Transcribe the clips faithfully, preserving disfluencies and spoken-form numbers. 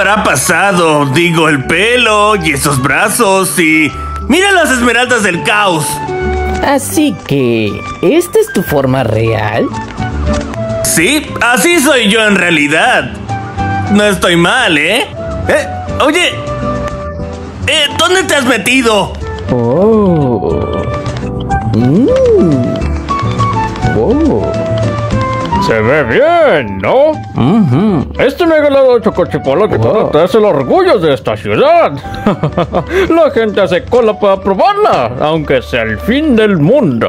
habrá pasado? Digo, el pelo y esos brazos y... ¡Mira las esmeraldas del caos! Así que... ¿esta es tu forma real? Sí, así soy yo en realidad. No estoy mal, ¿eh? ¿Eh? Oye... Eh, ¿dónde te has metido? Oh... Mm. Oh... Se ve bien, ¿no? Uh-huh. Este mega helado de chocochocolate Wow. es el orgullo de esta ciudad. La gente hace cola para probarla, aunque sea el fin del mundo.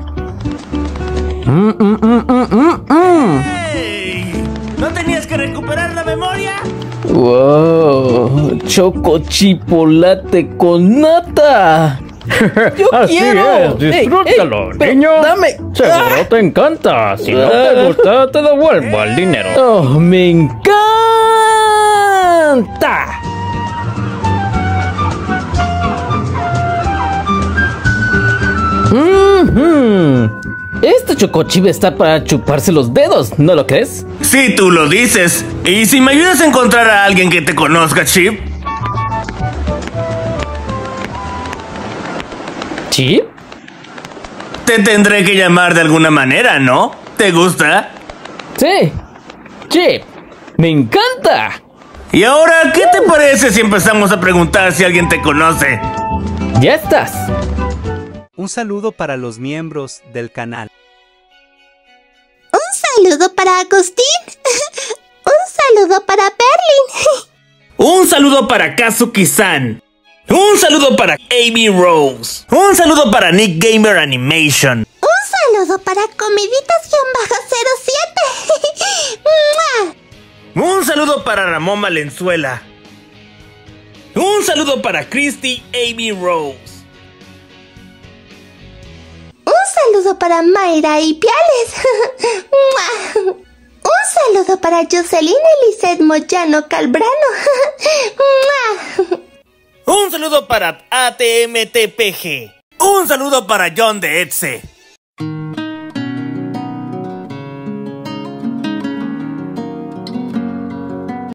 Mm, mm, mm, mm, mm, mm. ¡Hey! ¿No tenías que recuperar la memoria? Wow, chocochipolate con nata. Yo Así quiero. es, disfrútalo, Ey, ey, pero niño. dame. Seguro Ah. te encanta. Si no Ah. te gusta, te devuelvo el dinero. Oh, me encanta. Mhm. Este chocochip está para chuparse los dedos, ¿no lo crees? Sí, tú lo dices. ¿Y si me ayudas a encontrar a alguien que te conozca, Chip? ¿Chip? Te tendré que llamar de alguna manera, ¿no? ¿Te gusta? Sí. Chip. Me encanta. Y ahora, ¿qué te parece si empezamos a preguntar si alguien te conoce? Ya estás. Un saludo para los miembros del canal. Un saludo para Agustín. Un saludo para Berlin. Un saludo para Kazuki-san. Un saludo para Amy Rose. Un saludo para Nick Gamer Animation. Un saludo para Comiditas-cero siete. Un saludo para Ramón Valenzuela. Un saludo para Christy Amy Rose. Un saludo para Mayra y Piales. Un saludo para Jocelyn Eliseth Moyano Calbrano. Un saludo para A T M T P G. Un saludo para John de Etze.